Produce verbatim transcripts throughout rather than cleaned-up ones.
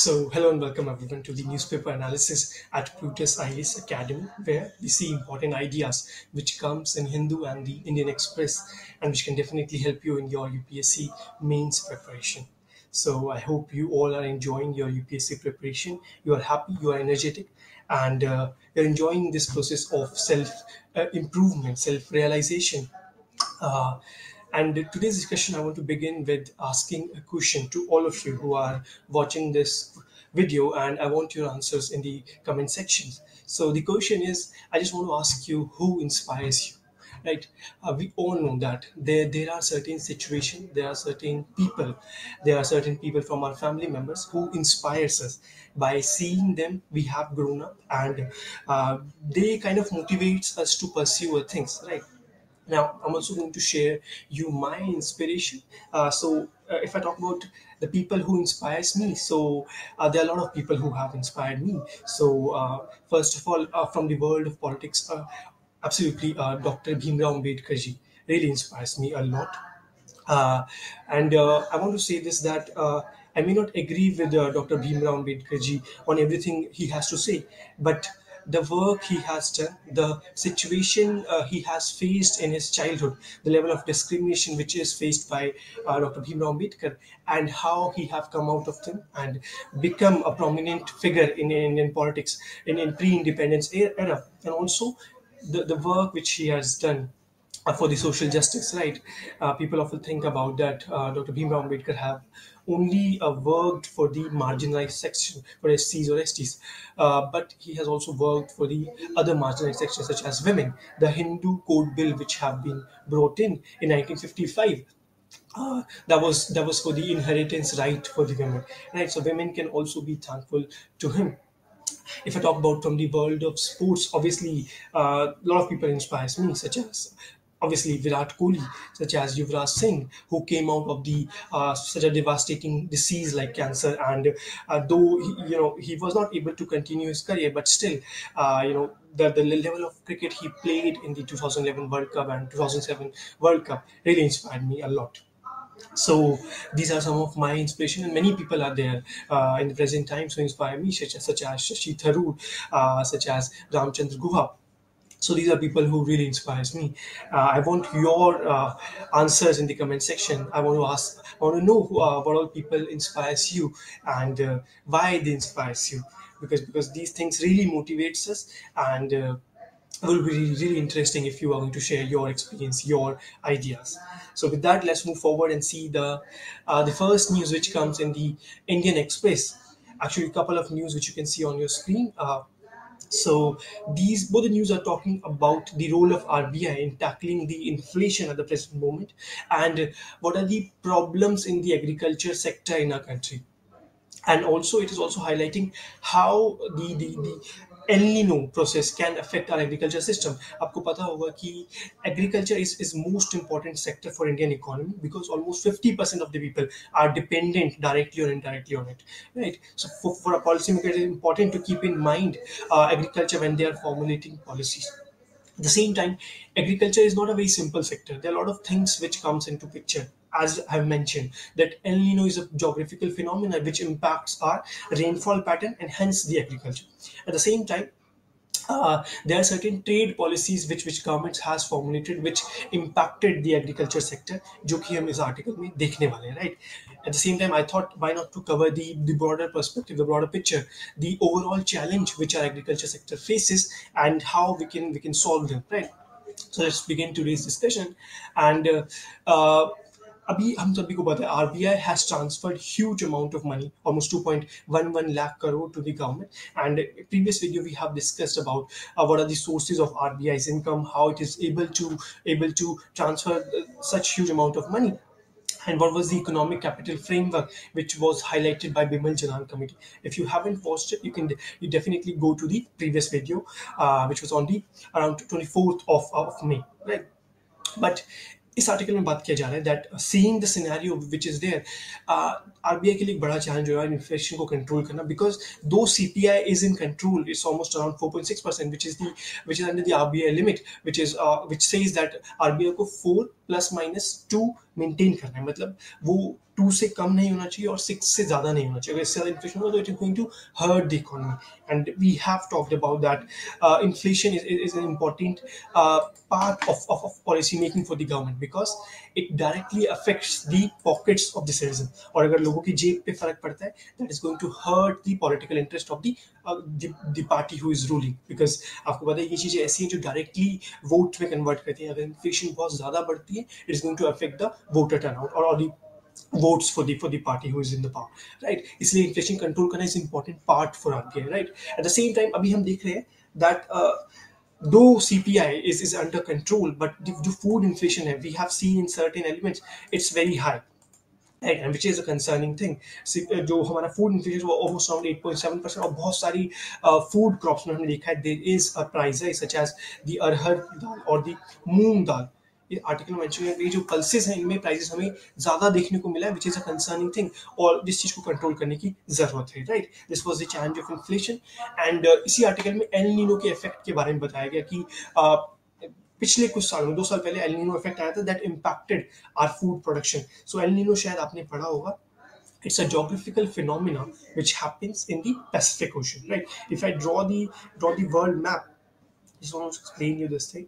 So, hello and welcome everyone to the newspaper analysis at Plutus I A S Academy, where we see important ideas which comes in Hindu and the Indian Express, and which can definitely help you in your U P S C mains preparation. So, I hope you all are enjoying your U P S C preparation. You are happy, you are energetic, and uh, you're enjoying this process of self uh, improvement, self realization. Uh, and today's discussion, I want to begin with asking a question to all of you who are watching this video, and I want your answers in the comment sections. So the question is, I just want to ask you, who inspires you? Right? Uh, we all know that there there are certain situations, there are certain people, there are certain people from our family members who inspires us. By seeing them, we have grown up, and uh, they kind of motivates us to pursue things, right? Now, I'm also going to share you my inspiration. Uh, so, uh, if I talk about the people who inspires me, so uh, there are a lot of people who have inspired me. So, uh, first of all, uh, from the world of politics, uh, absolutely, uh, Doctor Bhimrao Ambedkar ji really inspires me a lot. Uh, and uh, I want to say this that uh, I may not agree with uh, Doctor Bhimrao Ambedkar ji on everything he has to say, but the work he has done, the situation uh, he has faced in his childhood, the level of discrimination which is faced by uh, Doctor Bhimrao Ambedkar, and how he have come out of them and become a prominent figure in Indian politics in, in pre-independence era, and also the, the work which he has done uh, for the social justice, right? Uh, people often think about that uh, Doctor Bhimrao Ambedkar have only uh, worked for the marginalized section, for S Cs or S Ts, uh, but he has also worked for the other marginalized sections, such as women. The Hindu Code Bill, which have been brought in in nineteen fifty-five, uh, that was that was for the inheritance right for the women, right? So women can also be thankful to him. If I talk about from the world of sports, obviously uh, a lot of people inspires me, such as obviously Virat Kohli, such as Yuvraj Singh, who came out of the uh, such a devastating disease like cancer, and uh, though he, you know he was not able to continue his career, but still, uh, you know. The, the level of cricket he played in the two thousand eleven World Cup and two thousand seven World Cup really inspired me a lot. So these are some of my inspiration, and many people are there uh, in the present times who inspire me, such as, such as Shashi Tharoor, uh, such as Ramchandra Guha. So these are people who really inspires me. uh, I want your uh, answers in the comment section. I want to ask, I want to know who, uh, what all people inspires you, and uh, why they inspires you, because because these things really motivates us, and uh, it will be really, really interesting if you are going to share your experience, your ideas. So with that, let's move forward and see the uh, the first news which comes in the Indian Express. Actually, a couple of news which you can see on your screen. Uh, so these both the news are talking about the role of R B I in tackling the inflation at the present moment, and what are the problems in the agriculture sector in our country. And also it is also highlighting how the the, the El Nino process can affect our agriculture system. आपको पता होगा कि agriculture is is most important sector for Indian economy, because almost fifty percent of the people are dependent directly or indirectly on it, right? So for, for a policymaker, it is important to keep in mind uh, agriculture when they are formulating policies. At the same time, agriculture is not a very simple sector. There are a lot of things which comes into picture. As I've mentioned, that El Nino is a geographical phenomenon which impacts our rainfall pattern and hence the agriculture. At the same time, uh, there are certain trade policies which which governments has formulated which impacted the agriculture sector, जो कि हम इस article में देखने वाले हैं, right? At the same time, I thought, why not to cover the the broader perspective, the broader picture, the overall challenge which our agriculture sector faces, and how we can we can solve them, right? So let's begin today's discussion. And uh, uh, अभी हम सभी को पता है R B I has transferred huge amount of money, almost two point one one lakh crore to the government. And in previous video we have discussed about uh, what are the sources of R B I's income, how it is able to able to transfer uh, such huge amount of money, and what was the economic capital framework which was highlighted by Bimal Jalan committee. If you haven't watched it, you can you definitely go to the previous video, uh, which was on the around twenty-fourth of, of May, right? But इस article में बात किया जा रहा है that seeing the scenario which is there, RBI के लिए एक बड़ा चैलेंज हो रहा है इन्फ्लेशन को कंट्रोल करना, because though CPI is in control, it's almost around four point six percent, which is the which is under the R B I limit, which is uh, which says that R B I को four plus minus two maintain करना है, मतलब वो to से कम नहीं होना चाहिए और सिक्स से ज़्यादा नहीं होना चाहिए। अगर इससे ज़्यादा इन्फ्लेशन होगा तो it is going to hurt the economy, and we have talked about that inflation is is an important part of, of, of policy making for the government, because it directly affects the pockets of the citizen. और अगर लोगों की जेब पे फर्क पड़ता है, that is going to hurt the political interest of the uh, the, the party who is ruling, because आपको पता है ये चीजें ऐसी हैं जो डायरेक्टली वोट में कन्वर्ट करती है। अगर इन्फ्लेशन बहुत ज्यादा बढ़ती है, it is going to affect the voter turnout और और the votes for the for the party who is in the power, right? इसलिए इन्फ्लेशन कंट्रोल करना is important part for RBI, right? At the same time अभी हम देख रहे हैं that though C P I is, is under control, but the, the food inflation we have seen in certain elements, it's very high, right? And which is a concerning thing. जो हमारा food inflation वो almost around eight point seven percent, और बहुत सारी uh, food crops में हमने देखा है there is a price rise, such as the अरहर दाल और the मूंग दाल। ये आर्टिकल मेंशन है, ये जो पल्सेस हैं इनमें प्राइसेस हमें ज्यादा देखने को मिला है, which is a concerning thing, और जिस चीज को कंट्रोल करने की जरूरत है, right? This was the challenge of inflation. And इसी आर्टिकल में एल नीनो के इफेक्ट के बारे में बताया गया कि uh, पिछले कुछ सालों में, दो साल पहले एल नीनो इफेक्ट आया था that impacted our food production. So El Nino शायद आपने पढ़ा होगा, it's a geographical phenomena which happens in the Pacific Ocean, right? If I draw the draw the world map, just want to explain you this thing.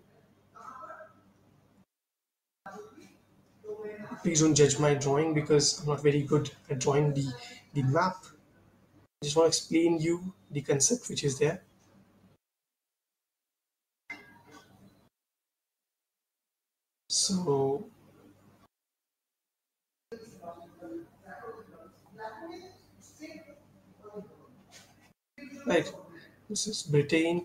Please don't judge my drawing because I'm not very good at drawing the the map. I just want to explain you the concept which is there. So right, this is Britain,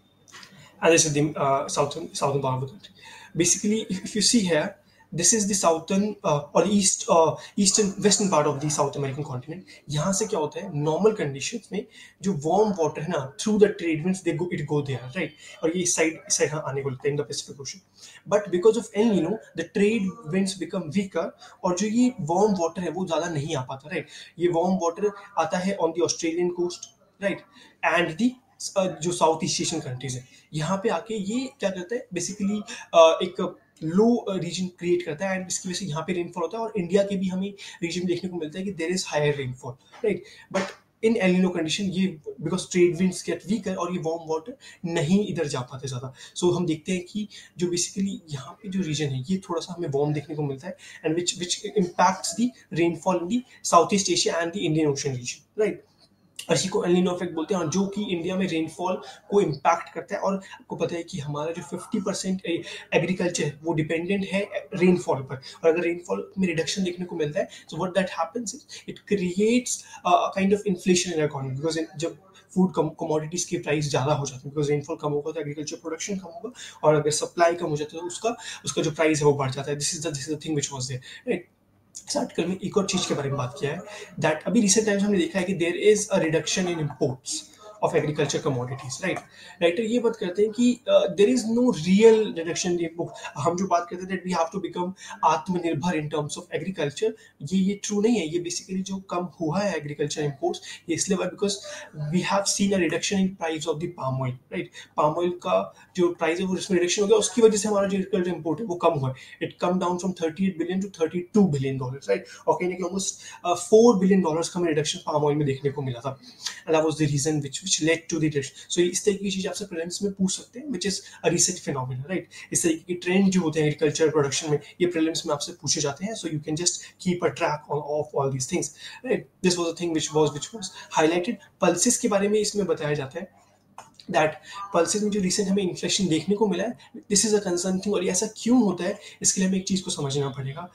and this is the uh, southern southern part of the country. Basically, if, if you see here, this is the southern uh, or east uh, eastern western part of the South American continent. यहाँ से क्या होता है, normal conditions में जो warm water है ना, through the trade winds they go it go there, right? और ये इस साइड इस साइड आने को लगता है in the Pacific ocean. But because of El Nino the trade winds become weaker, और जो ये वार्म वाटर है वो ज्यादा नहीं आ पाता, राइट? ये वार्म वाटर आता है on the Australian coast, right, and the जो साउथ ईस्ट एशियन कंट्रीज है, यहाँ पे आके ये क्या करता है, बेसिकली एक लो रीजन क्रिएट करता है, एंड इसकी वजह से यहाँ पे रेनफॉल होता है, और इंडिया के भी हमें रीजन देखने को मिलता है कि there is higher rainfall, right? But in El Nino condition ये because trade winds get weaker और ये वार्म वाटर नहीं इधर जा पाते ज़्यादा, सो so, हम देखते हैं कि जो बेसिकली यहाँ पे जो रीजन है ये थोड़ा सा हमें वार्म देखने को मिलता है, and which which impacts the rainfall in the south east Asia and the Indian ocean region, right? इसी को एल नीनो इफेक्ट बोलते हैं, जो कि इंडिया में रेनफॉल को इम्पैक्ट करता है। और आपको पता है कि हमारा जो फिफ्टी परसेंट एग्रीकल्चर है वो डिपेंडेंट है रेनफॉल पर, और अगर रेनफॉल में रिडक्शन देखने को मिलता है, so what that happens is it creates a kind of inflation in economy, because जब फूड कमोडिटीज के प्राइस ज़्यादा हो जाते हैं, बिकॉज रेनफॉल कम होगा तो एग्रीकल्चर प्रोडक्शन कम होगा, और अगर सप्लाई कम हो जाता है तो उसका उसका जो प्राइस है वो बढ़ जाता है। This is the this is the thing which was there, right? इस आर्टिकल में एक और चीज के बारे में बात किया है, दैट अभी रिसेंट टाइम्स हमने देखा है कि there is a reduction in imports of agriculture commodities, right? Writer ये बात करते हैं कि there is no real reduction in book. हम जो बात करते हैं that we have to become Atmanirbhar in terms of agriculture, ये ये ट्रू नहीं है। ये बेसिकली जो कम हुआ है एग्रीकल्चर इंपोर्ट्स, ये इसलिए हुआ because we have seen a reduction in price of the palm oil, right? Palm oil का जो प्राइस है वो इसमें रिडक्शन हो गया, उसकी वजह से हमारा जो एग्रीकल्चर इंपोर्ट है वो कम हुआ है। It came down from thirty eight billion to thirty two billion dollars, right? और कहीं ना कहीं ऑलमोस्ट फोर बिलियन डॉलर्स का हमें रिडक्शन पाम ऑयल में देखने को मिला था, and that was the reason which which led to the reduction. So इस तरह की चीज आपसे प्रीलिम्स में पूछ सकते हैं, which is a recent phenomena, right? इस तरीके की ट्रेंड जो होते हैं एग्रीकल्चर प्रोडक्शन में, ये प्रीलिम्स में आपसे पूछे जाते हैं, so you can just keep a track on of all these things, right? This was a thing which was which was highlighted. Pulses के बारे में इसमें बताया जाता है दैट पल्सेस में जो रिसेंट हमें इन्फ्लेशन देखने को मिला है, this is a concern thing, और ये ऐसा क्यों होता है इसके लिए हमें एक चीज को समझना पड़ेगा।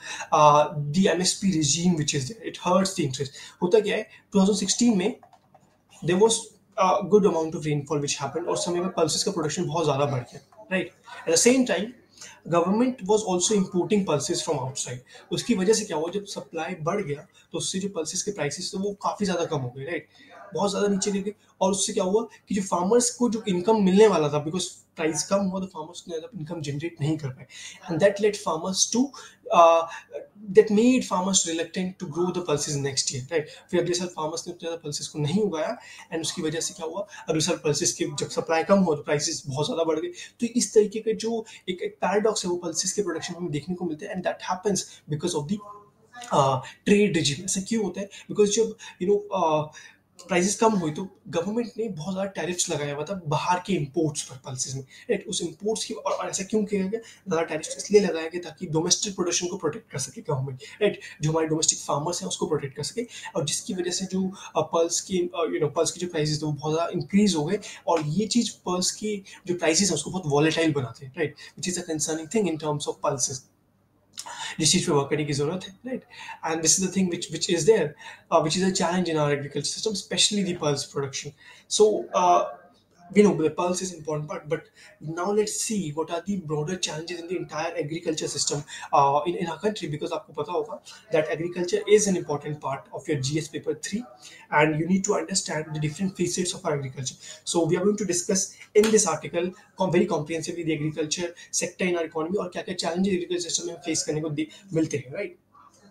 The MSP regime which is there, it hurts the interest. होता क्या है, ट्वेंटी सिक्सटीन में there was a good amount of rainfall which happened, और समय में पल्सेस का प्रोडक्शन बहुत ज्यादा बढ़ गया, right? At the same time government was also importing pulses from outside. उसकी वजह से क्या हुआ, जब सप्लाई बढ़ गया तो उससे जो पल्सेस के प्राइसेस थे वो काफी ज्यादा कम हो गए, राइट? बहुत ज्यादा नीचे गिर गए, और उससे क्या हुआ कि जो फार्मर्स को जो इनकम मिलने वाला था, बिकॉज प्राइस कम हुआ तो फार्मर्स को ज़्यादा इनकम जनरेट नहीं कर पाए, and that let farmers to that made farmers reluctant to grow the pulses next year, right. फिर अगले साल फार्मर्स ने उतने ज़्यादा पल्सेस को नहीं उगाया, एंड उसकी वजह से क्या हुआ, अगले साल पल्सेस के जब सप्लाई कम हुआ तो प्राइसेस बहुत ज़्यादा बढ़ गए। तो इस तरीके के जो एक एक पैराडॉक्स है वो पल्सेस के प्रोडक्शन में देखने को मिलते हैं, and that happens because of the trade regime. ऐसा क्यों होता है, बिकॉज जब यू नो प्राइसेस कम हुई तो गवर्नमेंट ने बहुत ज़्यादा टैरिफ्स लगाया हुआ था बाहर के इंपोर्ट्स पर पल्सेस में, राइट। उस इंपोर्ट्स की, और ऐसा क्यों किया गया, ज़्यादा टैरिफ्स इसलिए लगाया गया ताकि डोमेस्टिक प्रोडक्शन को प्रोटेक्ट कर सके गवर्नमेंट, राइट। जो हमारे डोमेस्टिक फार्मर्स हैं उसको प्रोटेक्ट कर सके, और जिसकी वजह से जो पल्स की यू नो पल्स की जो प्राइसेस थे वो बहुत ज़्यादा इंक्रीज हो गए, और ये चीज़ पल्स की जो प्राइसेस हैं उसको बहुत वॉलेटाइल बनाते हैं, right, which is a concerning thing in terms of pulses. जिस चीज़ पे वर्क करने की जरूरत है, right. And this is the thing which which is there, uh, which is a challenge in our agriculture system, especially the pulse production. So uh, we know the pulse is important part, but now let's see what are the broader challenges in the entire agriculture system uh, in, in our country, because आपको पता होगा that agriculture is an important part of your G S paper three, and you need to understand the different facets of our agriculture. So we are going to discuss in this article com- very comprehensively the agriculture sector in our economy, और क्या क्या challenges agriculture system में face करने को दे- मिलते हैं, right?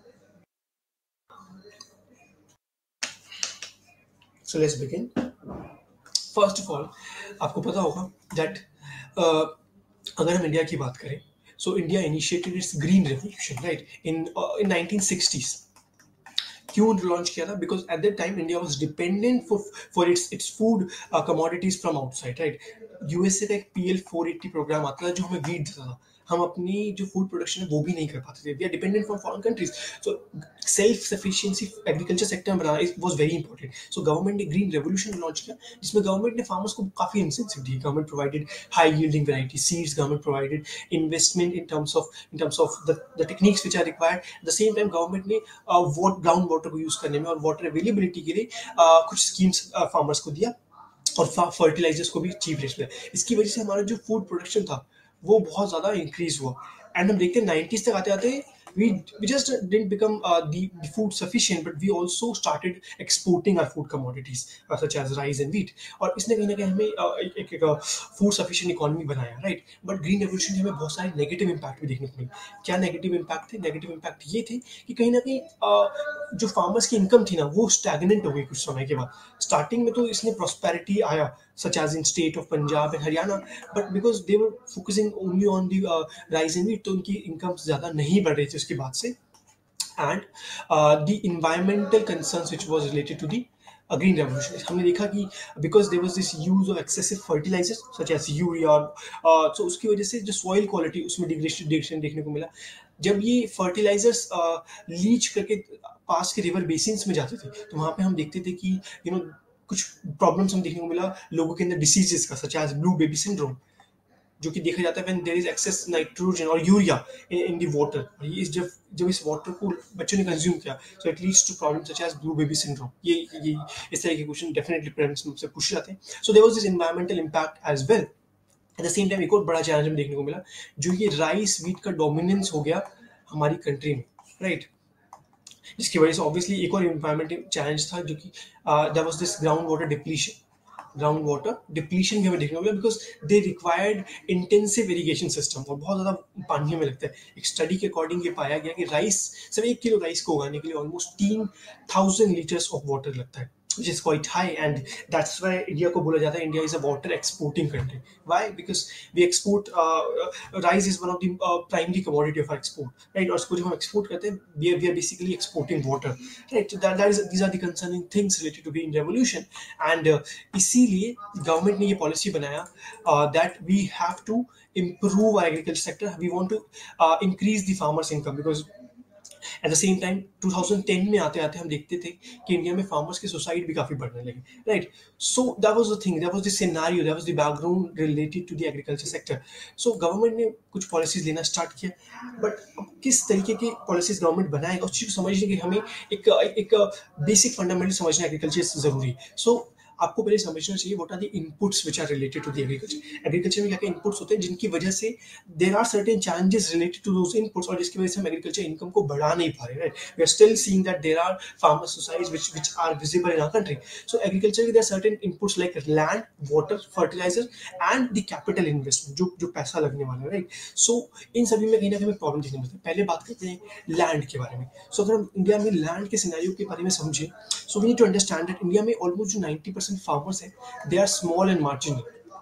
So let's begin. First of all आपको पता होगा दैट अगर हम इंडिया की बात करें, so India initiated its green revolution, right, in in nineteen sixties. क्यों लॉन्च किया था, because at that time India was dependent for for its its food commodities from outside, right. USA का एक पीएल फोर एट्टी प्रोग्राम आता था जो हमें wheat देता था, हम अपनी जो फूड प्रोडक्शन है वो भी नहीं कर पाते थे, we are dependent from foreign countries. So self sufficiency agriculture sector में बनाना was very important. So government ने ग्रीन रेवोल्यूशन लॉन्च किया, जिसमें गवर्नमेंट ने फार्मर्स को काफी इंसेंटिव दी। Government provided high yielding variety seeds, government provided investment in terms of in terms of the the techniques which are required. At the same time government ने ground water को use करने में और water availability के लिए uh, कुछ schemes farmers को दिया, और फर्टिलाइजर्स को भी चीप रेट्स में। इसकी वजह से हमारा जो फूड प्रोडक्शन था वो बहुत ज़्यादा इंक्रीज हुआ, एंड हम देखते हैं नाइन्टीज तक आते आते we we just didn't become uh, the, the food sufficient, but we also started exporting our food commodities uh, such as rice and wheat, और इसने कहीं ना कहीं हमें uh, एक एक, एक फूड सफिशिएंट इकोनॉमी बनाया, राइट। बट ग्रीन रेवोल्यूशन में हमें बहुत सारे नेगेटिव इम्पैक्ट भी देखने को मिले। क्या नेगेटिव इम्पैक्ट थे? नेगेटिव इम्पैक्ट ये थे कि कहीं ना कहीं uh, जो फार्मर्स की इनकम थी ना वो स्टैग्नेंट हो गई कुछ समय के बाद। स्टार्टिंग में तो इसने प्रॉस्पेरिटी आया such as in state of Punjab and Haryana, but because they were focusing only on the uh, rise in wheat, तो उनकी इनकम ज़्यादा नहीं बढ़ रही थी उसके बाद से, and uh, the environmental concerns which was related to the uh, green revolution, हमने देखा कि because there was this use of excessive fertilizers such as urea, uh, so उसकी वजह से जो soil quality उसमें degradation देखने को मिला। जब ये fertilizers लीच करके पास के रिवर बेसिन्स में जाते थे तो वहाँ पे हम देखते थे कि यू नो कुछ प्रॉब्लम्स हम देखने को मिला लोगों के अंदर डिसीजेस का, such as blue baby syndrome, जो कि देखा जाता है when there is excess nitrogen और urea in in the water. ये इस जब जब इस वाटर को बच्चों ने कंज्यूम किया, so it leads to problem such as blue baby syndrome. ये ये इस तरह के क्वेश्चन डेफिनेटली पेरेंट्स मुझसे पूछे जाते हैं। So there was this environmental impact as well. At the same time एक और बड़ा चैलेंज हमें देखने को मिला, जो ये राइस वीट का डोमिनेंस हो गया हमारी कंट्री में, राइट right? जिसकी वजह से ऑब्वियसली एक और इन्वायरमेंटल चैलेंज था, जो कि there was this ground water depletion. Ground water depletion भी हमें देखने को मिला because they required intensive irrigation system, और बहुत ज़्यादा पानी हमें लगता है। एक स्टडी के अकॉर्डिंग ये पाया गया कि राइस सिर्फ एक किलो राइस को उगाने के लिए ऑलमोस्ट तीन थाउजेंड लीटर्स ऑफ वाटर लगता है, which is quite high, and that's why India को बोला जाता है India is a water exporting country. Why? Because we export uh, uh, rice is one of the uh, primary commodity of our export, right? और उसको जब हम export करते हैं we are, we are basically exporting water, right? So that, that is these are the concerning things related to green revolution, and uh, इसीलिए government ने ये policy बनाया uh, that we have to improve our agriculture sector. We want to uh, increase the farmers' income because at the same time twenty ten में आते आते हम देखते थे कि इंडिया में फार्मर्स के सुसाइड भी काफी बढ़ने लगे, right. So that was the thing, that was the scenario, that was the background related to the agriculture sector. So government ने कुछ पॉलिसीज लेना स्टार्ट किया, बट किस तरीके की पॉलिसीज गवर्नमेंट बनाएगा उस चीज को समझने के हमें एक एक बेसिक फंडामेंटल समझना एग्रीकल्चर से जरूरी है। सो आपको पहले समझना चाहिए what are the inputs which are related to the agriculture. Agriculture में क्या क्या इनपुट्स होते हैं जिनकी वजह से there are certain challenges related to those inputs, और जिसकी वजह से हम एग्रीकल्चर इनकम को बढ़ा नहीं पा रहे, right. We are still seeing that there are farmer societies which which are visible in our country. So agriculture में there are certain inputs like land, water, fertiliser and the capital investment, जो जो पैसा लगने वाला है, right. सो इन सभी में कहीं ना कहीं हमें प्रॉब्लम देखने मिलती है। पहले बात करते हैं लैंड के बारे में। सो अगर हम इंडिया में लैंड के सिनेरियो के बारे में समझें, so we need to understand that India में ऑलमोस्ट जो नाइंटी परसेंट फार्मर्स हैं they are small and marginal.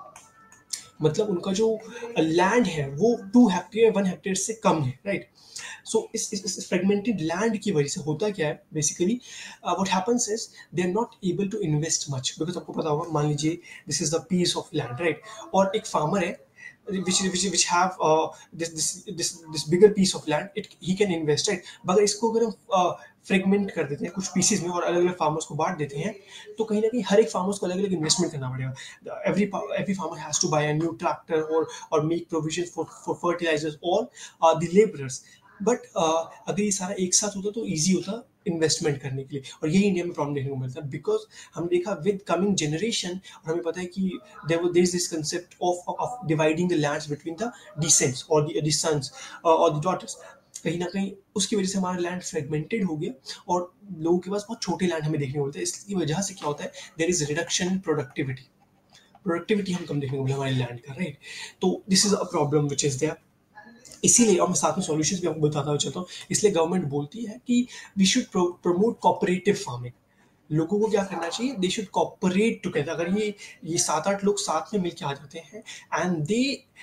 मतलब उनका जो लैंड है वो टू हेक्टेयर वन हेक्टेयर से कम है, राइट। सो इस इस फ्रेगमेंटेड लैंड की वजह से होता क्या है basically, what happens is they are not able to invest much, because आपको पता होगा, मान लीजिए this is the piece of land, right, और एक फार्मर है which which which have uh, this this this this bigger piece of land, it he can invest, right। मगर इसको अगर हम फ्रेगमेंट कर देते हैं कुछ पीसेस में और अलग अलग फार्मर्स को बांट देते हैं, तो कहीं ना कहीं हर एक फार्मर्स को अलग अलग इन्वेस्टमेंट करना पड़ेगा। Every every farmer has to buy a new tractor और और make provision for for fertilisers और द लेबरर्स। बट अगर ये सारा एक साथ होता तो ईजी होता इन्वेस्टमेंट करने के लिए, और यही इंडिया में प्रॉब्लम देखने को मिलता है। बिकॉज हम देखा विद कमिंग जनरेशन, और हमें पता है कि there there is this concept of of dividing the lands between the descents और द सन्स और द डॉटर्स। कहीं ना कहीं उसकी वजह से हमारा लैंड फ्रेगमेंटेड हो गया और लोगों के पास बहुत छोटे लैंड हमें देखने को मिलते हैं। इसकी वजह से क्या होता है, there is reduction in productivity productivity हम कम देखने को मिला हमारे लैंड का, राइट। तो this is a problem which is there. इसीलिए, और मैं साथ में सॉल्यूशंस भी आपको बताता हुआ चलता हूँ, इसलिए गवर्नमेंट बोलती है कि we should promote cooperative farming. लोगों को क्या करना चाहिए, दे शुड कोऑपरेट टुगेदर। अगर ये ये सात आठ लोग साथ में मिलकर आ जाते हैं and they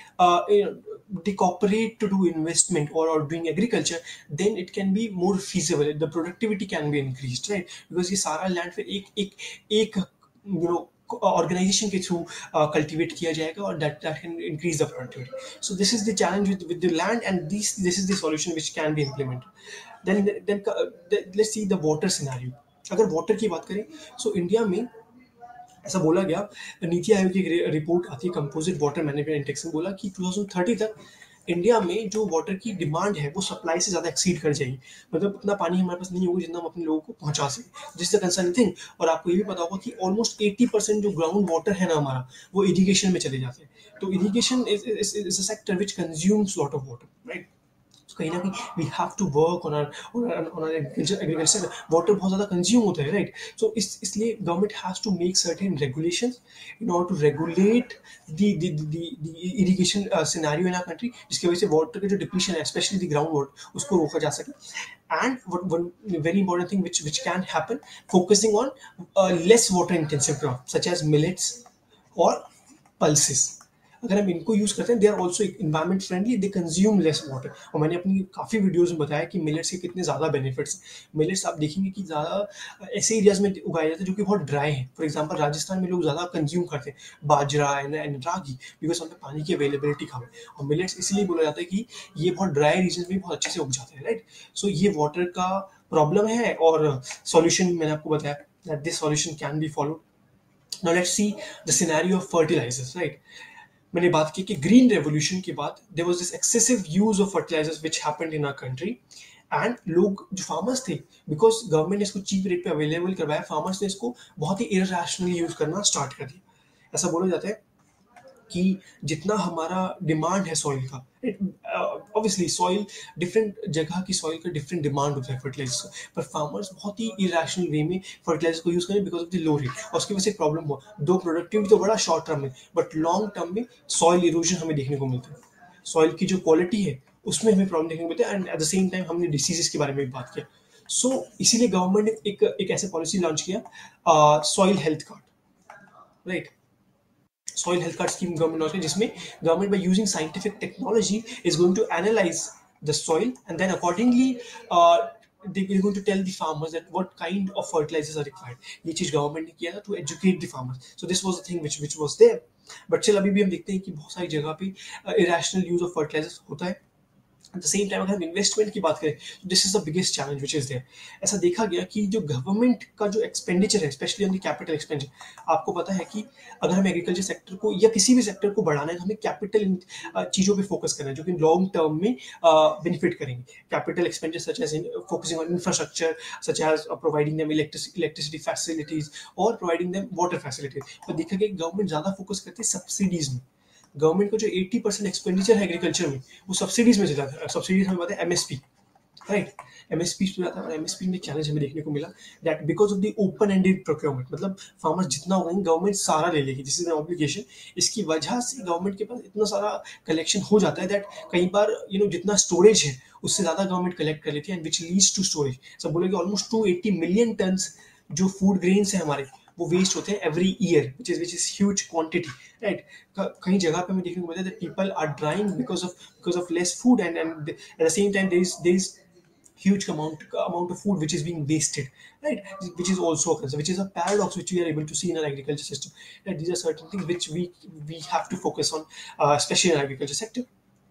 they cooperate to do investment or, or doing agriculture, then it can be more feasible, the productivity can be increased, right। because ये सारा land फिर एक एक एक you know ऑर्गेनाइजेशन के थ्रू कल्टिवेट किया जाएगा और that that can increase the productivity। so this is the challenge with with the land, and this this is the solution which can be implemented। then then uh, let's see the water scenario। अगर water की बात करें, so India में ऐसा बोला गया, नीति आयोग की एक रिपोर्ट आती है कंपोजिट वाटर मैनेजमेंट इंडेक्स में, बोला कि टू थाउजेंड थर्टी तक इंडिया में जो वाटर की डिमांड है वो सप्लाई से ज़्यादा एक्सीड कर जाएगी। मतलब इतना पानी हमारे पास नहीं होगा जितना हम अपने लोगों को पहुंचा सकें, जिससे कंसर्न थिंग। और आपको ये भी पता होगा कि ऑलमोस्ट एटी परसेंट जो ग्राउंड वाटर है ना हमारा, वो इरीगेशन में चले जाते हैं। तो irrigation is is a sector which consumes lot of water, right. कहीं ना कहीं we have to work on on agriculture. Water बहुत ज़्यादा कंज्यूम होता है, राइट। सो इस इसलिए government has to make certain regulations in order to regulate the irrigation scenario in our country, जिसकी वजह से वाटर का जो डिप्लीशन है, स्पेशली द ग्राउंड वाटर, उसको रोका जा सके। And one very important thing which which can happen, focusing on less water intensive crop such as millets और पल्सेस। अगर हम इनको यूज करते हैं, they are also environment friendly, they consume less water. और मैंने अपनी काफ़ी वीडियोस में बताया कि मिलेट्स के कितने ज़्यादा बेनिफिट्स हैं। मिलेट्स आप देखेंगे कि ज़्यादा ऐसे एरियाज में उगाए जाते हैं जो कि बहुत ड्राई हैं। फॉर एग्जांपल राजस्थान में लोग ज़्यादा कंज्यूम करते हैं bajra and and ragi, because वहाँ पे पानी की अवेलेबिलिटी कम है। और मिलेट्स इसलिए बोला जाता है कि ये बहुत ड्राई रीजन में बहुत अच्छे से उग जाते हैं, राइट। सो ये वाटर का प्रॉब्लम है, और सॉल्यूशन मैंने आपको बताया that this solution can be followed. Now let's see the scenario of fertilisers, right. मैंने बात की कि ग्रीन रेवोल्यूशन के बाद there was this excessive use of fertilisers which happened in our country, and लोग जो फार्मर्स थे, बिकॉज गवर्नमेंट ने इसको चीप रेट पे अवेलेबल करवाया, फार्मर्स ने इसको बहुत ही इररेशनली यूज करना स्टार्ट कर दिया। ऐसा बोला जाता है कि जितना हमारा डिमांड है सॉइल का, ऑब्वियसली सॉइल डिफरेंट जगह की सॉइल का डिफरेंट डिमांड होता है फर्टिलाइजर, पर फार्मर्स बहुत ही इरेशनल वे में फर्टिलाइजर को यूज करें because of the low rate, और उसकी वजह से प्रॉब्लम हुआ। दो प्रोडक्टिविटी तो बड़ा शॉर्ट टर्म में, बट लॉन्ग टर्म में सॉइल इरोजन हमें देखने को मिलता है। सॉइल की जो क्वालिटी है उसमें हमें प्रॉब्लम देखने को मिलता है, and at the same time हमने डिसीजेस के बारे में भी बात किया। सो so, इसीलिए गवर्नमेंट ने एक एक ऐसे पॉलिसी लॉन्च किया, soil health card, right. soil health card scheme government launched, जिसमें government by using scientific technology is going to analyze the soil, and then accordingly uh, they are going to tell the farmers that what kind of fertilizers are required। ये चीज government ने किया था to educate the farmers। so this was the thing which which was there, but still अभी भी हम देखते हैं कि बहुत सारी जगह पे irrational use of fertilizers होता है। एट द सेम टाइम अगर हम इन्वेस्टमेंट की बात करें, this is the biggest challenge which is there. ऐसा देखा गया कि जो गवर्नमेंट का जो एक्सपेंडिचर है, specially on the capital expenditure, आपको पता है कि अगर हम एग्रीकल्चर सेक्टर को या किसी भी सेक्टर को बढ़ाना है तो हमें कैपिटल चीज़ों पे फोकस करना है जो कि लॉन्ग टर्म में बेनिफिट करेंगे। Capital expenditure such as focusing on infrastructure, such as providing them electricity facilities और प्रोवाइडिंग देम वाटर फैसिलिटीज। तो देखा गया गवर्नमेंट ज़्यादा फोकस करती है सब्सिडीज में। गवर्नमेंट का जो अस्सी परसेंट एक्सपेंडिचर है एग्रीकल्चर में, वो सब्सिडीज में चला था। सब्सिडीज हमें पता है एमएसपी, राइट। एमएसपी पे जाता है और एमएसपी में चैलेंज हमें देखने को मिला that because of the open ended procurement, मतलब फार्मर्स जितना उगाएंगे गवर्नमेंट सारा ले लेगी, दिस इज एन ऑब्लिगेशन। इसकी वजह से गवर्नमेंट के पास इतना सारा कलेक्शन हो जाता है दैट कई बार यू नो जितना स्टोरेज है उससे ज्यादा गवर्नमेंट कलेक्ट कर लेती है, and which leads to storage. सब बोलेंगे almost two eighty million tonnes जो फूड ग्रेन्स है हमारे, वो वेस्ट होते हैं every year, which is which is huge quantity, right. कहीं जगह पे हमें देखने को मिलता है that people are dying because of because of less food, and and at the same time there is there is huge amount amount of food which is being wasted, right, which is also a concern, which is a paradox which we are able to see in our agriculture system, right. These are certain things which we we have to focus on, uh, especially in agriculture sector.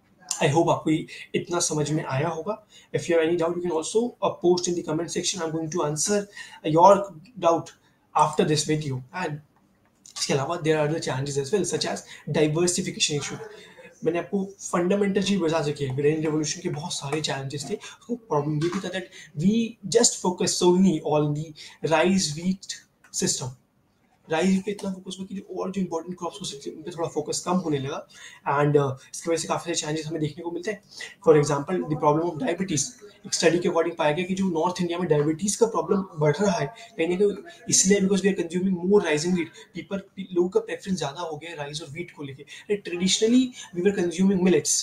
I hope आपको इतना समझ में आया होगा. If you have any doubt, you can also uh, post in the comment section. I'm going to answer your doubt after this video. And इसके अलावा there are other challenges as well, such as diversification issue. मैंने आपको fundamental चीज बता सकी है, grain revolution के बहुत सारे चैलेंजेस थे। उसको प्रॉब्लम ये भी था that we just focus solely on the rice wheat system. Rice पे इतना फोकस हुआ कि जो और जो इंपॉर्टेंट क्रॉप्स हो सकते हैं उन पे थोड़ा फोकस कम होने लगा, एंड uh, इसकी वजह से काफ़ी सारे चैलेंजेस हमें देखने को मिलते हैं। For example the problem of diabetes. एक स्टडी के अकॉर्डिंग पाया गया कि जो नॉर्थ इंडिया में डायबिटीज का प्रॉब्लम बढ़ रहा है कहीं ना कहीं इसलिए because we are consuming more rice and wheat. People लोगों का प्रेफरेंस ज़्यादा हो गया राइस और व्हीट को लेकर। Traditionally we were consuming millets,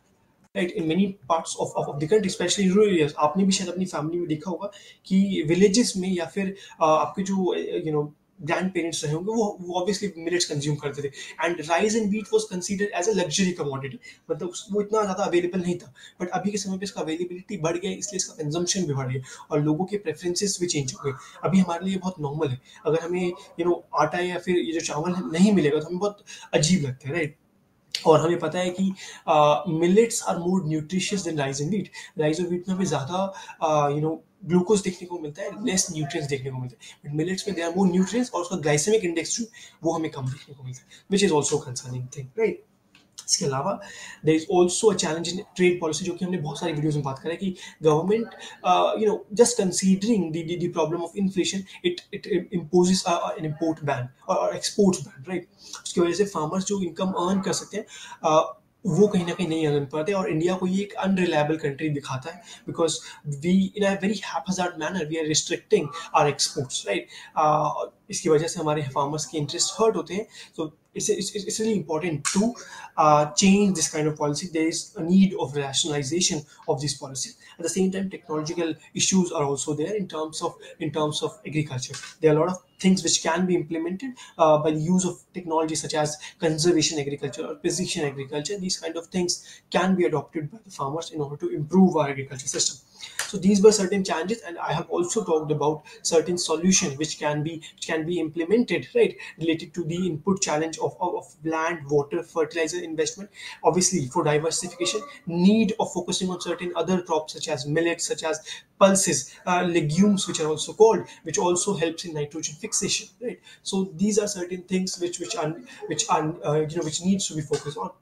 right, in many parts of of the country, specially rural areas. आपने भी शायद अपनी फैमिली में देखा होगा कि विलेजेस में या फिर uh, आपके जो यू नो ग्रैंड पेरेंट्स रहे होंगे वो वो ऑब्वियसली मिलेट्स कंज्यूम करते थे, and rice and wheat was considered as a luxury commodity, मतलब वो इतना ज़्यादा अवेलेबल नहीं था। बट अभी के समय पे इसका अवेलेबिलिटी बढ़ गया, इसलिए इसका कंजम्पशन भी बढ़ गया और लोगों के प्रेफरेंसेस भी चेंज हो गए। अभी हमारे लिए बहुत नॉर्मल है, अगर हमें यू नो आटा या फिर ये जो चावल नहीं मिलेगा तो हमें बहुत अजीब लगता है, राइट। और हमें पता है कि millets are more nutritious than rice and wheat. Rice और व्हीट में हमें ज़्यादा यू नो ग्लूकोज देखने को मिलता है, लेस न्यूट्रिएंट्स देखने को मिलते हैं, बट मिलेट्स में देयर आर मोर न्यूट्रिएंट्स और उसका ग्लाइसेमिक इंडेक्स जो वो हमें कम देखने को मिलता है, which is also concerning thing, right. इसके अलावा there is also a challenge in trade policy, जो कि हमने बहुत सारी वीडियोज में बात करा है कि government you know just considering the the problem of inflation it it imposes an import ban और एक्सपोर्ट बैन, राइट। उसकी वजह से फार्मर्स जो इनकम अर्न कर सकते हैं uh, वो कहीं ना कहीं नहीं अर्न पाते, और इंडिया को ये एक अनरिलायबल कंट्री दिखाता है because we in a very haphazard manner we are restricting our exports, right. इसकी वजह से हमारे फार्मर्स के इंटरेस्ट हर्ट होते हैं। तो it's, it's, it's really important to uh, change this kind of policy. There is a need of rationalization of this policy. At the same time, technological issues are also there in terms of in terms of agriculture. There are a lot of things which can be implemented uh, by the use of technology, such as conservation agriculture or precision agriculture. These kind of things can be adopted by the farmers in order to improve our agriculture system. So these were certain challenges, and I have also talked about certain solutions which can be which can be implemented, right, related to the input challenge of, of, of land, water, fertilizer investment. Obviously, for diversification, need of focusing on certain other crops such as millets, such as pulses, uh, legumes, which are also called, which also helps in nitrogen fixation, right. So these are certain things which which are which are uh, you know which needs to be focused on.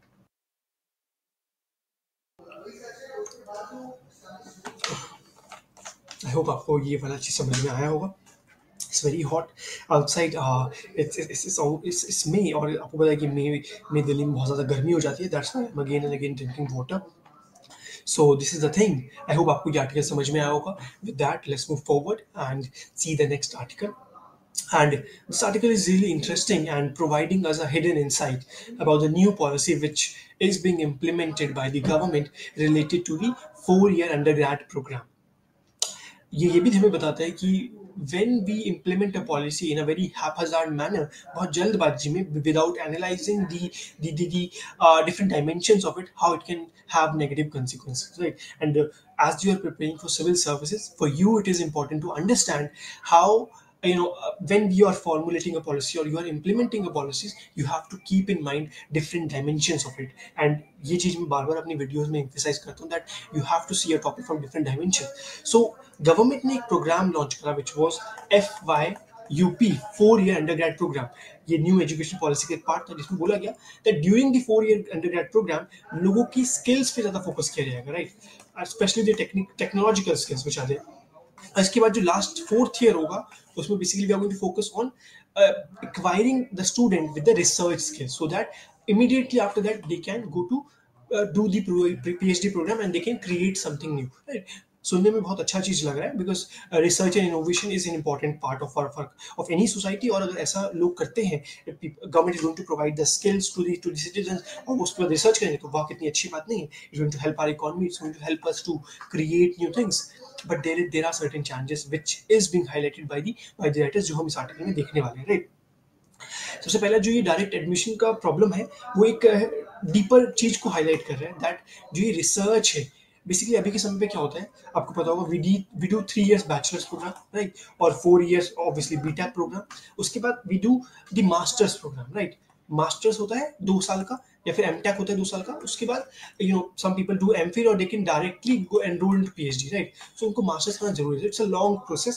I hope आपको ये वाला चीज़ समझ में आया होगा. It's very hot outside. Uh, it's it's it's, all, it's it's May, और आपको पता है कि May में दिल्ली में बहुत ज़्यादा गर्मी हो जाती है. That's why I'm again and again drinking water. So this is the thing. I hope आपको ये आर्टिकल समझ में आया होगा. With that, let's move forward and see the next article. And this article is really interesting and providing us a hidden insight about the new policy which is being implemented by the government related to the four-year undergrad program. ये ये भी हमें बताता है कि when we implement a policy in a very haphazard manner, बहुत जल्दबाजी में, without analyzing the the the, the uh, different dimensions of it, how it can have negative consequences, right? And uh, as you are preparing for civil services, for you it is important to understand how you know uh, when you are formulating a policy or you are implementing a policies, you have to keep in mind different dimensions of it. And ये चीज मैं बार बार अपनी videos में emphasize करता हूँ that you have to see a topic from different dimensions. So government ने एक program launch करा which was F Y U P four year undergrad program. ये न्यू एजुकेशन पॉलिसी का एक पार्ट था जिसमें बोला गया that during the four year undergrad program लोगों की skills पे ज्यादा फोकस किया जाएगा, right, specially the technological skills which are there. इसके बाद जो लास्ट फोर्थ ईयर होगा उसमें basically we are going to focus on acquiring the student with the research skills so that immediately after that they can go to uh, do the PhD program and they can create something new, right? सुनने में बहुत अच्छा चीज लग रहा है because research and innovation is an important part of of any society. और अगर ऐसा लोग करते हैं, government is going to provide the skills to the to the citizens और उस पर रिसर्च करेंगे तो वाह कितनी अच्छी बात नहीं है. It's going to help our economy, it's going to help us to create new things. But there there are certain challenges which is being highlighted by the by the writers जो हम इस आर्टिकल में देखने वाले हैं, right. सबसे पहला जो ये डायरेक्ट एडमिशन का प्रॉब्लम है वो एक डीपर चीज को हाईलाइट कर रहा है दैट जो ये रिसर्च है बेसिकली अभी के समय पे क्या होता है आपको पता होगा. We D we do three years bachelors programme, right, और four years obviously BTech programme. उसके बाद we do the masters programme, right. Masters होता है दो साल का या फिर एमटेक होता है दो साल का. उसके बाद you know some people do MPhil और they can directly go enrol into PhD, right. So उनको मास्टर्स करना जरूरी है. It's a long process.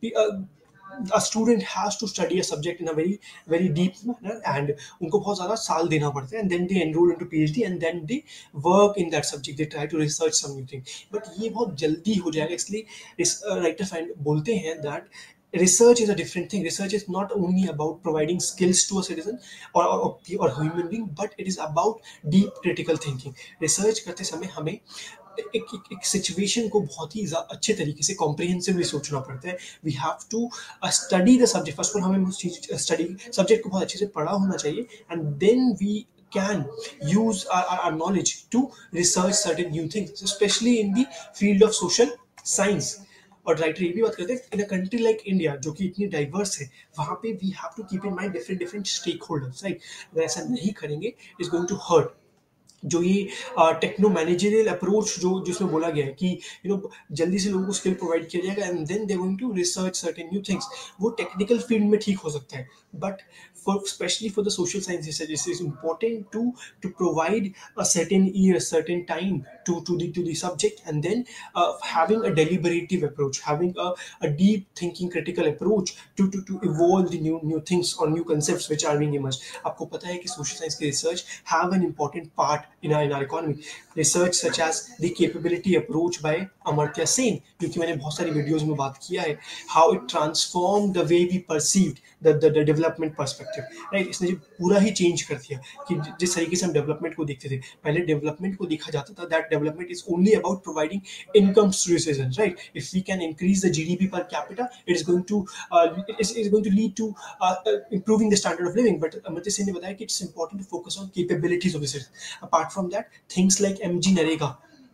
A student has to study a subject in a very very deep manner and उनको बहुत ज़्यादा साल देना पड़ता है and then they enroll into PhD and then they work in that subject, they try to research some new thing. But ये बहुत जल्दी हो जाएगा इसलिए इस राइटर फाइंड बोलते हैं that research is a different thing. Research is not only about providing skills to a citizen or or, or human being, but it is about deep critical thinking. Research करते समय हमें एक एक, एक situation को बहुत ही अच्छे तरीके से कॉम्प्रिहेंसिवली सोचना पड़ता है. We have to study the subject. First of all हमें उस चीज स्टडी सब्जेक्ट को बहुत अच्छे से पढ़ा होना चाहिए and then we can use our, our, our knowledge to research certain new things, especially in the field of social science. और राइटर ये भी बात करते हैं in a country like India जो कि इतनी डाइवर्स है वहाँ पे we have to keep in mind different different stakeholders, right. अगर ऐसा नहीं करेंगे इज गोइंग टू हर्ट. जो ये टेक्नो मैनेजरियल अप्रोच जो जिसमें बोला गया है कि यू नो जल्दी से लोगों को स्किल प्रोवाइड किया जाएगा and then they going to research certain new things, वो टेक्निकल फील्ड में ठीक हो सकता है. But for specially for the social sciences it is important to to provide a certain year certain time to to the to the subject and then having a deliberative approach, having a a deep thinking critical approach to to to evolve the new new things और new concepts which are being emerged. आपको पता है कि social science की research have an important part in our, in our economy. Research such as the capability approach by Amartya Sen, जो कि मैंने बहुत सारी वीडियोस में बात किया है, how it transformed the way we perceived the the, the development perspective, right. इसने जो पूरा ही चेंज कर दिया कि जिस तरीके से हम डेवलपमेंट को देखते थे. पहले डेवलपमेंट को देखा जाता था that development is only about providing incomes to citizens, right. If we can increase the G D P per capita, it is going to uh, it is, is going to lead to uh, uh, improving the standard of living. But Amartya Sen ने बताया कि it's important to focus on capabilities of the citizens. Apart from that, things like M G Narega,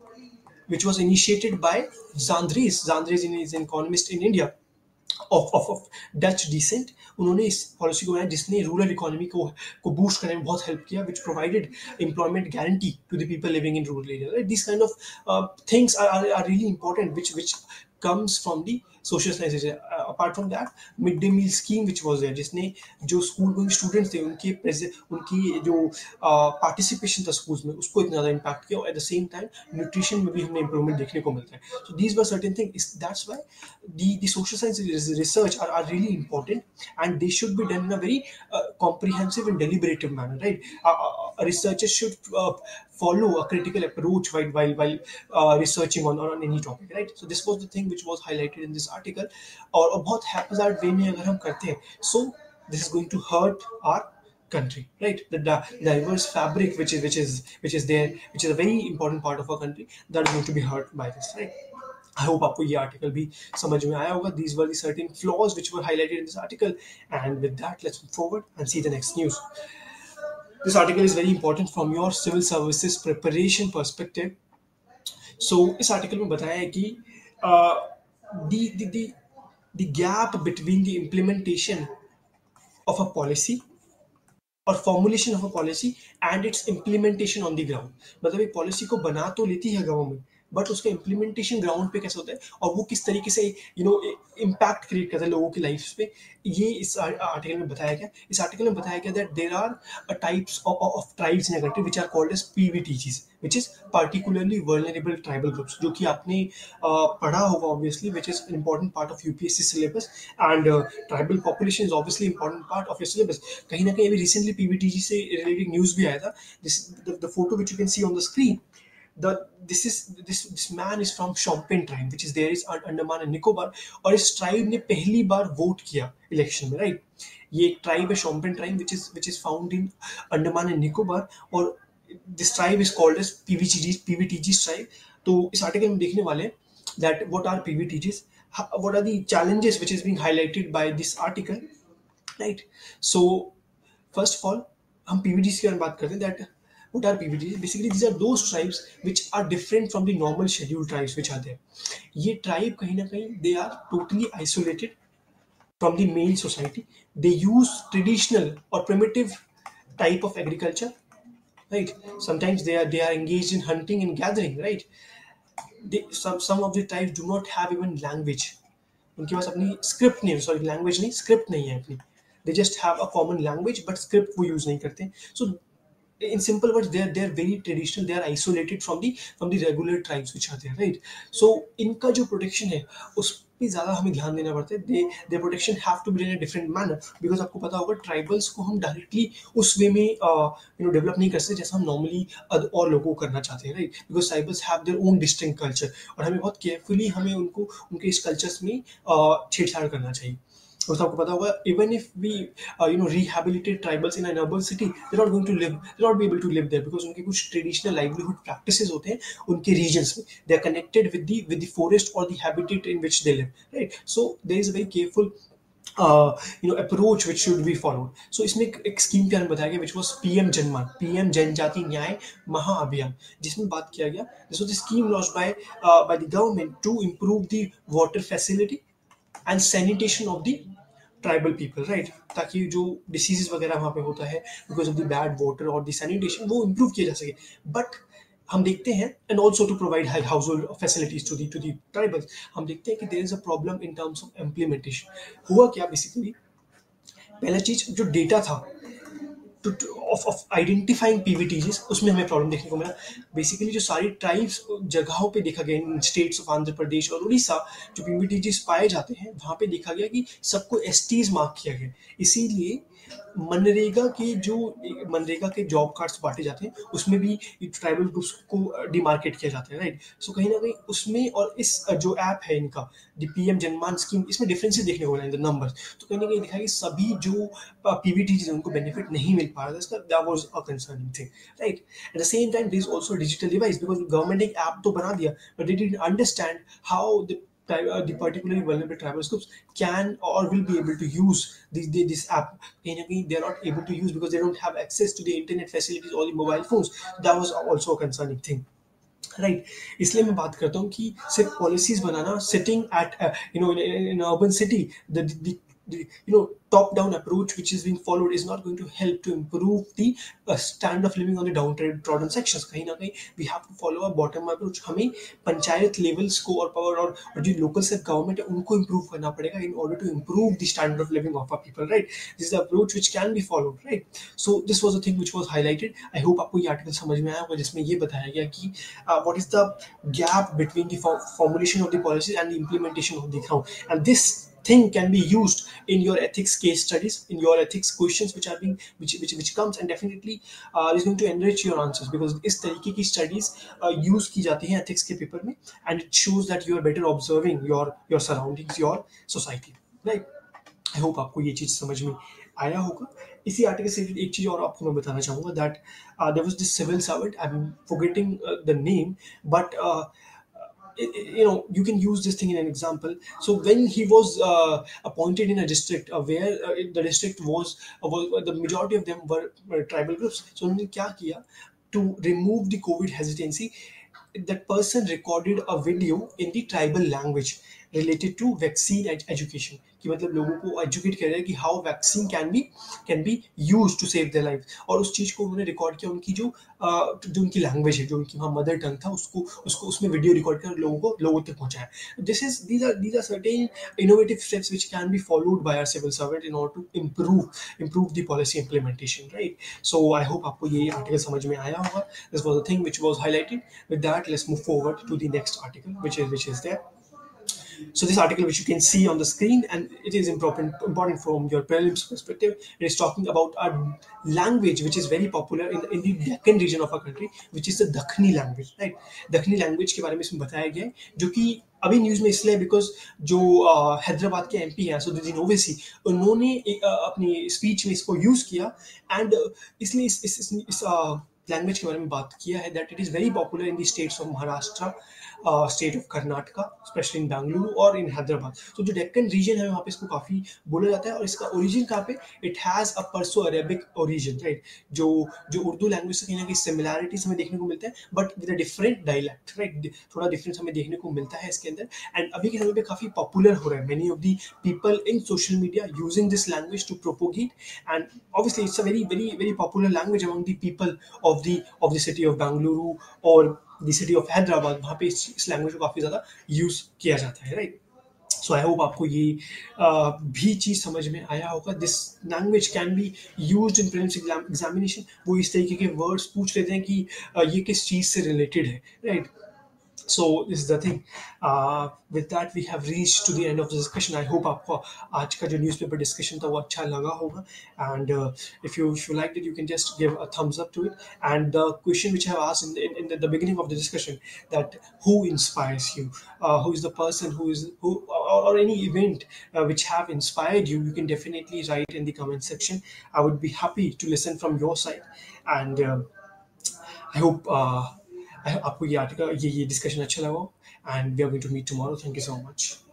which was initiated by Zandres. Zandres is an economist in India of, of, of Dutch descent. उन्होंने इस policy को बनाया जिसने rural economy को को boost करने में बहुत हेल्प किया, which provided employment guarantee to the people living in rural areas. Right? These kind of uh, things are, are, are really important, which which comes from the social sciences. Uh, apart from that, midday meal scheme which was there, जिसने जो school going students थे उनके उनकी जो participation था schools में उसको इतना ज़्यादा इम्पैक्ट किया. और at the same time nutrition में भी हमें इंप्रूवमेंट देखने को मिलता है. So these were certain thing. That's why the the social sciences research are, are really important and they should be done in a very uh, comprehensive and deliberative manner, right. Uh, uh, researchers should uh, follow a critical approach while while while uh, researching on, on any topic, right. So this was the thing which was highlighted in this article. और बहुत haphazard way में अगर हम करते हैं, so this is going to hurt our country, right. The di- diverse fabric which is which is which is there, which is a very important part of our country, that is going to be hurt by this, right. I hope आपको ये article भी समझ में आया होगा. These were the certain flaws which were highlighted in this article, and with that, let's move forward and see the next news. This article is very important from your civil services preparation perspective. So इस article में बताया है कि uh, the the the the gap between the implementation of a policy और formulation of a policy and its implementation on the ground. मतलब एक policy को बना तो लेती है गवर्नमेंट, बट उसका इम्प्लीमेंटेशन ग्राउंड पे कैसे होता है और वो किस तरीके से यू नो इम्पैक्ट क्रिएट करता है लोगों की लाइफ पे, ये इस आर्टिकल में बताया गया। इस आर्टिकल में बताया गया that there are types of tribes in a country which are called as PVTGs, which is particularly vulnerable tribal groups, जो कि आपने uh, पढ़ा होगा obviously, which is important part of UPSC syllabus, and tribal population is obviously important part of your syllabus. कहीं ना कहीं अभी recently PVTG से रिलेटेड न्यूज भी आया था, this the photo which you can see on the screen, the this is this this man is from Shompen tribe which is there is Andaman and Nicobar, और इस tribe ने पहली बार vote किया election में, राइट। ये एक tribe है Shompen tribe which is which is found in Andaman and Nicobar, और this tribe is called as PVTG PVTG tribe. तो इस आर्टिकल में देखने वाले that what are PVTGs, what are the challenges which is being highlighted by this article, right? So first of all हम पीवीटीज की बारे में बात करते हैं, that what are P V Ts? Basically, these are those tribes which are different from the normal scheduled tribes which are there. ये tribe कहीं ना कहीं they are totally isolated from the main society. They use traditional or primitive type of agriculture, right? Sometimes they are they are engaged in hunting and gathering, right? They, some some of the tribes do not have even language. उनके पास अपनी script नहीं है, sorry language नहीं, script नहीं है अपनी। They just have a common language, but script वो use नहीं करते। So in simple words, they are they are very traditional, they are isolated from the from the regular tribes which are there, right? So इनका जो protection है उस पे ज़्यादा हमें ध्यान देना पड़ता है। दे their protection have to be in a different manner, because आपको पता होगा ट्राइबल्स को हम डायरेक्टली उस वे में यू नो डेवलप नहीं कर सकते जैसा हम नॉर्मली और लोगों को करना चाहते हैं, right. Because tribals have their own distinct culture, और हमें बहुत केयरफुली हमें उनको उनके इस कल्चर्स में uh, छेड़छाड़ करना चाहिए। उसको आपको पता होगा, even if we uh, you know rehabilitate tribals in an urban city, they're not going to live they're not be able to live there, because उनके कुछ traditional livelihood practices होते हैं उनके regions में, they are connected with the with the forest or the habitat in which they live, right? So there is a very careful uh, you know approach which should be followed. So इसमें एक, एक scheme के बारे में बताया गया which was PM Janman, PM Janjati Nyay महाअभियान, जिसमें बात किया गया, this was a scheme launched by uh, by the government to improve the water facility and sanitation of the tribal people, right, ताकि जो डिसीजेस वगैरह वहाँ पे होता है because of the bad water और द सैनिटेशन वो इम्प्रूव किया जा सके। बट हम देखते हैं, and also to provide household facilities to the to the tribals, हम देखते हैं कि there is a problem in terms of implementation. हुआ क्या बेसिकली, पहला चीज जो डेटा था ऑफ ऑफ आइडेंटिफाइंग पीवीटीजीज, उसमें हमें प्रॉब्लम देखने को मिला। बेसिकली जो सारी ट्राइब्स जगहों पे देखा गया in states of Andhra Pradesh और उड़ीसा, जो पीवीटीजीज पाए जाते हैं वहाँ पे देखा गया कि सबको एसटीज मार्क किया गया। इसीलिए मनरेगा के जो मनरेगा के जॉब कार्ड्स बांटे जाते हैं उसमें भी ट्राइबल ग्रुप्स को डिमार्केट किया जाता है, राइट। सो कहीं ना कहीं उसमें और इस जो ऐप है इनका द पीएम जनमान स्कीम, इसमें डिफरेंसेस देखने को मिला इन द नंबर्स। तो कहीं ना कहीं दिखा कि सभी जो पीवीटीज है उनको बेनिफिट नहीं मिल पा रहा था, इसका that was a concerning thing, right. At the same time there is also digital device, because government एक ऐप तो बना दिया but they didn't understand how the uh, the particularly vulnerable tribal groups can or will be able to use this, this app. They are not able to use because they don't have access to the internet facilities or the mobile phones. That was also a concerning thing, right. इसलिए मैं बात करता हूँ कि सिर्फ policies बनाना, sitting at you know in urban city, the you know top down approach which is being followed is not going to help to improve the uh, standard of living on the downtrodden sections. कहीं ना कहीं we have to follow a bottom approach. हमें panchayat levels को और power और, और जो local self government है उनको improve करना पड़ेगा in order to improve the standard of living of our people, right? This is the approach which can be followed, right? So this was the thing which was highlighted. I hope आपको ये article समझ में आया होगा जिसमें ये बताया गया कि uh, what is the gap between the formulation of the policies and the implementation of the ground, and this thing can be used in your ethics case studies, in your ethics questions which are being which which, which comes, and definitely uh, is going to enrich your answers, because इस तरीके की studies uh, use की जाती हैं ethics के paper में, and it shows that you are better observing your your surroundings, your society, right? I hope आपको ये चीज समझ में आया होगा। इसी आर्टिकल से एक चीज और आपको मैं बताना चाहूँगा, that uh, there was this civil servant, I'm forgetting uh, the name, but uh, you know you can use this thing in an example. So when he was uh, appointed in a district uh, where uh, the district was, uh, was the majority of them were, were tribal groups, so उन्होंने क्या किया to remove the COVID hesitancy, that person recorded a video in the tribal language, related to vaccine ed- education, कि मतलब लोगों को educate कर रहे हैं कि how vaccine can be can be use to save their life. और उस चीज़ को उन्होंने रिकॉर्ड किया, उनकी जो अ, जो उनकी लैंग्वेज है, जो उनकी वहाँ मदर टंग था, उसको उसको उसमें वीडियो रिकॉर्ड कर लोगों को लोगों तक पहुँचाया। This is these are these are certain innovative steps which can be followed by our civil servant in order to improve improve the policy implementation, right? So I hope आपको ये article समझ में आया होगा. This was a thing which was highlighted. With that, let's move forward to the next article, which is which is there. So this article, which you can see on the screen, and it is important important from your prelims perspective, it is talking about a language which is very popular in, in the Deccan region of our country, which is the Dakhni language, right? Dakhni language के बारे में इसमें बताया गया है, जो कि अभी न्यूज में इसलिए बिकॉज जो अ, हैदराबाद के एमपी हैं असदुद्दीन ओवैसी, उन्होंने एक, अ, अपनी स्पीच में इसको यूज किया, एंड इसलिए इस इस, इस, इस लैंग्वेज के बारे में बात किया है that it is very popular in the states of Maharashtra, state of Karnataka, specially in Bengaluru और इन हैदराबाद। तो जो डेक्कन रीजन है वहाँ पे इसको काफ़ी बोला जाता है, और इसका ओरिजिन कहाँ पे, it has a Perso Arabic origin, right? जो जो उर्दू लैंग्वेज से कहीं ना कहीं सिमिलैरिटीज हमें देखने को मिलता है, but with a different dialect, right? थोड़ा डिफरेंस हमें देखने को मिलता है इसके अंदर, एंड अभी के समय पे काफ़ी पॉपुलर हो रहा है। Many of the people in social media using this language to propagate, and obviously it's a very very very popular language among the people of the of the city of Bangalore और the city of Hyderabad, वहाँ पे इस, इस language को काफ़ी ज़्यादा use किया जाता है, राइट? सो आई होप आपको ये uh, भी चीज़ समझ में आया होगा। This language can be used in prelims examination. वो इस तरीके के वर्ड्स पूछ लेते हैं कि uh, ये किस चीज़ से रिलेटेड है, right? So this is the thing. Uh, with that, we have reached to the end of the discussion. I hope आपको आज का जो newspaper discussion था वो अच्छा लगा होगा. And uh, if you if you liked it, you can just give a thumbs up to it. And the question which I have asked in the, in, in the beginning of the discussion, that who inspires you, uh, who is the person who is who or, or any event uh, which have inspired you, you can definitely write in the comment section. I would be happy to listen from your side. And uh, I hope uh, I, आपको ये article ये ये discussion अच्छा लगा, and we are going to meet tomorrow. Thank you so much.